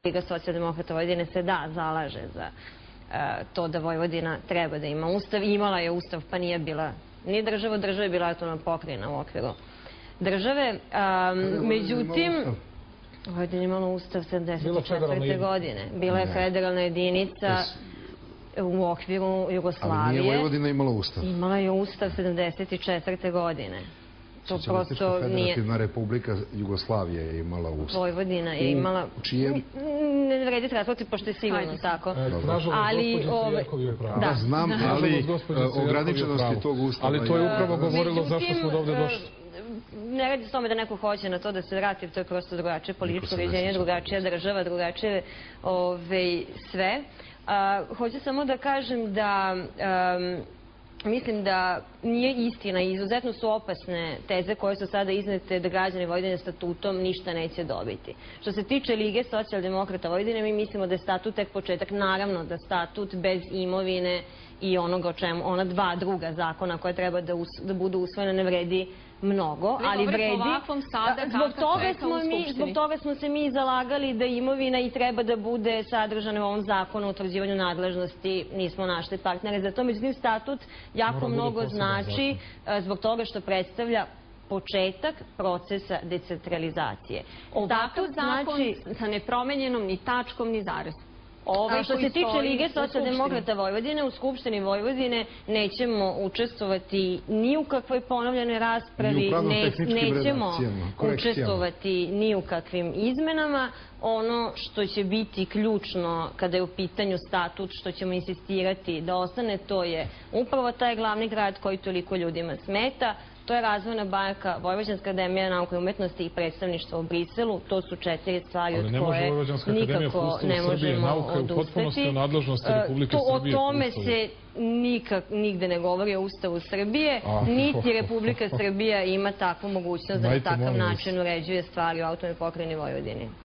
Liga socijaldemokrata Vojvodine se zalaže za to da Vojvodina treba da ima ustav. Imala je ustav, pa nije bila ni država, država je bila autonomna pokrajina u okviru države. Međutim, Vojvodina je imala ustav 74. godine. Bila je federalna jedinica u okviru Jugoslavije. Ali nije Vojvodina imala ustav? Imala je ustav 74. godine. Socijalistička federativna republika Jugoslavije je imala ustav. Vojvodina je imala... Ne vredi tražiti, pošto je sigurno tako. Ali... Znam, ali ograničenosti tog ustava... Ali to je upravo govorilo zašto smo ovdje došli. Ne radi s tome da neko hoće na to da se vrati, to je prosto drugačije političko uređenje, drugačija država, drugačije sve. Hoću samo da kažem da mislim da nije istina i izuzetno su opasne teze koje su sada iznete da građani Vojvodine statutom ništa neće dobiti. Što se tiče Lige socijaldemokrata Vojvodine, mi mislimo da je statut tek početak. Naravno da statut bez imovine i onoga o čemu, ona dva druga zakona koje treba da budu usvojene ne vredi mnogo, ali vredi. Zbog toga smo se mi zalagali da imovina i treba da bude sadržana u ovom zakonu o utvrđivanju nadležnosti. Nismo našli partnere za to. Međutim, statut jako mnogo znači zbog toga što predstavlja početak procesa decentralizacije. Ovakav zakon sa nepromenjenom ni tačkom ni zarezom. Što se tiče Lige socijaldemokrata Vojvodine, u Skupštini Vojvodine nećemo učestvovati ni u kakvoj ponovljenoj raspravi, nećemo učestvovati ni u kakvim izmenama. Ono što će biti ključno kada je u pitanju statut, što ćemo insistirati da ostane, to je upravo taj glavni grad koji toliko ljudima smeta. To je Razvojna banka, Vojvođanska akademija nauke i umetnosti i predstavništvo u Briselu. To su 4 stvari od koje nikako ne možemo odustati. O tome se nigde ne govori o Ustavu Srbije, niti Republika Srbija ima takvu mogućnost da na takav način uređuje stvari u autonomnoj pokrajini Vojvodini.